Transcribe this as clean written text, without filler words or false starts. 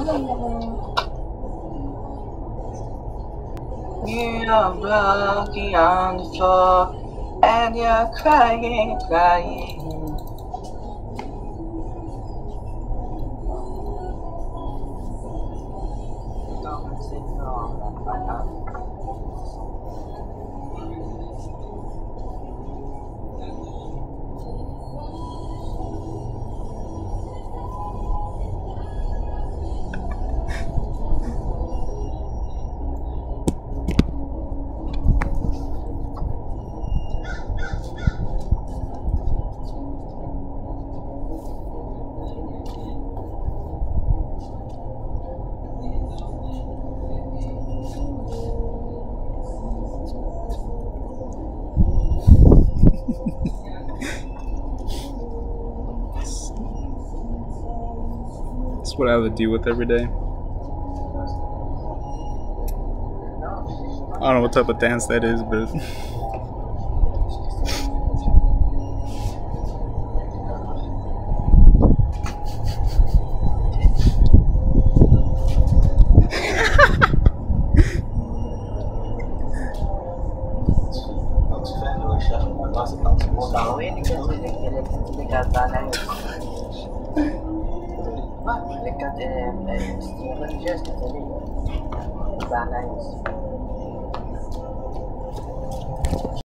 You're walking on the floor and you're crying, crying. That's what I would deal with every day. I don't know what type of dance that is, but Dekat Stephen Just tadi tanah